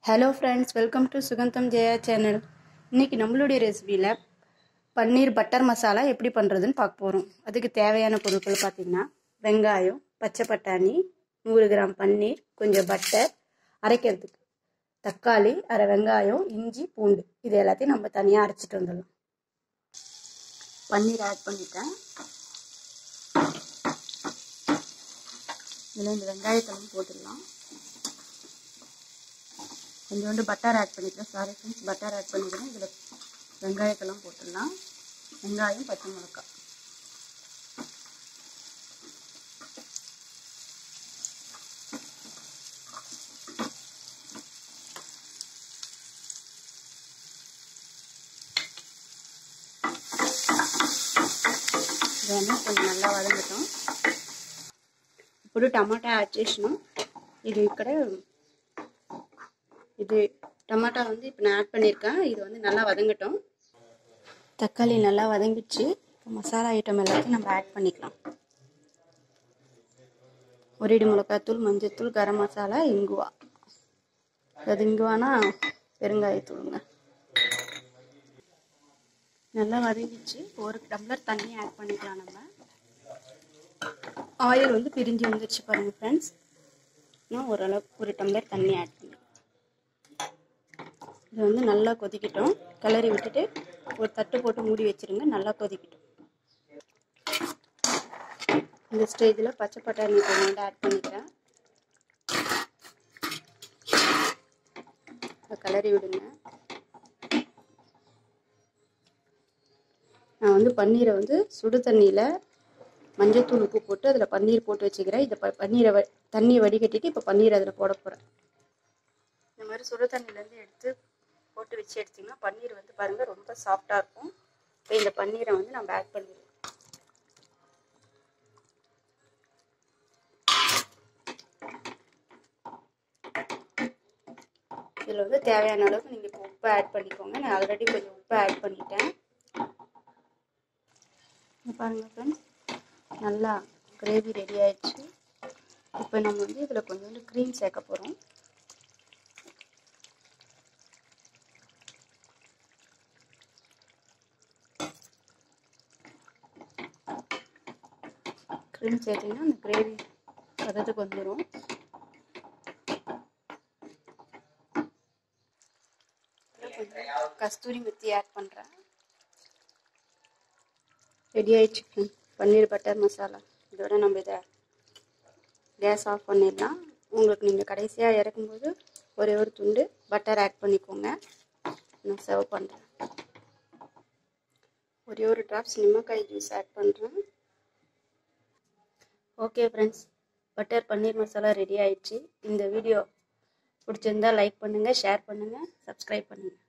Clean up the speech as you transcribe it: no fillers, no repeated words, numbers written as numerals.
Hello friends, welcome to Sugandham Jaya channel. இன்றைக்கி நம்மளுடைய ரெசிபியில் பன்னீர் butter masala எப்படி பண்ணுறதுன்னு பார்க்க போகிறோம். அதுக்கு தேவையான பொருட்கள் பார்த்திங்கன்னா வெங்காயம், பச்சை பட்டாணி, 100 கிராம் பன்னீர், கொஞ்சம் பட்டர், அரைக்கிறதுக்கு தக்காளி, அரை வெங்காயம், இஞ்சி, பூண்டு, இது எல்லாத்தையும் நம்ம தனியாக அரைச்சிட்டு வந்துடலாம். பன்னீர் ஆட் பண்ணிட்டேன். இதில் இந்த வெங்காயத்தெல்லாம் போட்டுடலாம். கொஞ்சோண்டு பட்டர் ஆட் பண்ணிக்கிறேன். சாரி ஃப்ரெண்ட்ஸ், பட்டர் ஆட் பண்ணிக்கிறேன். இதில் வெங்காயத்தெல்லாம் போட்டுடலாம். வெங்காயம், பச்சை மிளகாய். இதெல்லாம் கொஞ்சம் நல்லா வதங்கட்டும். ఇప్పుడు టమాటా యాడ్ చేసినాం. இது டமாட்டா வந்து இப்போ நான் ஆட் பண்ணியிருக்கேன். இது வந்து நல்லா வதங்கட்டும். தக்காளி நல்லா வதங்கிடுச்சு. இப்போ மசாலா ஐட்டம் எல்லாத்தையும் நம்ம ஆட் பண்ணிக்கலாம். ஒரு இடி மிளகாத்தூள், மஞ்சத்தூள், கரம் மசாலா, இங்குவா. அது இங்குவானா பெருங்காயத்தூளுங்க. நல்லா வதங்கிடுச்சு. ஒரு டம்ளர் தண்ணி ஆட் பண்ணிக்கலாம். நம்ம ஆயில் வந்து பிரிஞ்சு வந்துடுச்சு பாருங்கள் ஃப்ரெண்ட்ஸ். நான் ஓரளவுக்கு ஒரு டம்ளர் தண்ணி ஆட் பண்ணிக்கலாம். இது வந்து நல்லா கொதிக்கட்டும். கிளறி விட்டுட்டு ஒரு தட்டு போட்டு மூடி வச்சுருங்க. நல்லா கொதிக்கட்டும். இந்த ஸ்டேஜில் பச்சை பட்டாணி கொஞ்சோண்டு ஆட் பண்ணிக்கிறேன். கிளறி விடுங்க. நான் வந்து பன்னீரை வந்து சுடு தண்ணியில் மஞ்சத்தூள், உப்பு போட்டு அதில் பன்னீர் போட்டு வச்சுக்கிறேன். இதை பன்னீரை தண்ணியை வடிகட்டிட்டு இப்போ பன்னீர் அதில் போட போகிறேன். இந்த மாதிரி சுடு தண்ணியிலேருந்து எடுத்து போட்டு வச்சு எடுத்திங்கன்னா பன்னீர் வந்து பாருங்கள் ரொம்ப சாஃப்டாக இருக்கும். இப்போ இந்த பன்னீரை வந்து நம்ம ஆட் பண்ணிடுவோம். இதில் வந்து தேவையான அளவுக்கு நீங்கள் இப்போ உப்பு ஆட் பண்ணிக்கோங்க. நான் ஆல்ரெடி கொஞ்சம் உப்பு ஆட் பண்ணிட்டேன். பாருங்கள் ஃப்ரெண்ட்ஸ், நல்லா கிரேவி ரெடி ஆயிடுச்சு. இப்போ நம்ம வந்து இதில் கொஞ்சோண்டு க்ரீம் சேர்க்க போகிறோம். க்ரீம் சேர்த்திங்கன்னா அந்த கிரேவி பதத்துக்கு வந்துடும். கொஞ்சம் கஸ்தூரி மெத்தி ஆட் பண்ணுறேன். ரெடி ஆயிடுச்சு பன்னீர் பட்டர் மசாலா. இதோட நம்ம இதை கேஸ் ஆஃப் பண்ணிடலாம். உங்களுக்கு நீங்கள் கடைசியாக இறக்கும்போது ஒரே ஒரு துண்டு பட்டர் ஆட் பண்ணிக்கோங்க. நான் சர்வ் பண்ணுறேன். ஒரே ஒரு ட்ராப்ஸ் நிம்மக்காய் ஜூஸ் ஆட் பண்ணுறேன். Okay friends, butter paneer masala ready ஆயிடுச்சு. இந்த வீடியோ பிடிச்சிருந்தா லைக் பண்ணுங்கள், ஷேர் பண்ணுங்கள், சப்ஸ்கிரைப் பண்ணுங்கள்.